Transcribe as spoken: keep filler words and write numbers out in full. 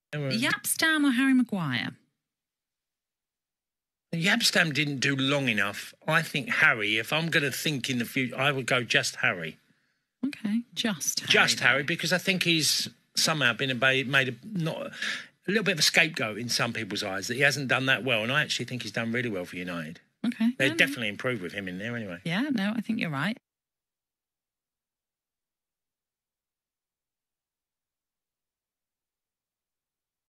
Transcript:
Jaap, Stam or Harry Maguire? Jaap, Stam didn't do long enough. I think Harry, if I'm going to think in the future, I would go just Harry. Okay, just Harry. Just Harry, because I think he's somehow been a, made a, not, a little bit of a scapegoat in some people's eyes, that he hasn't done that well, and I actually think he's done really well for United. Okay. They've yeah, definitely improved with him in there anyway. Yeah, no, I think you're right.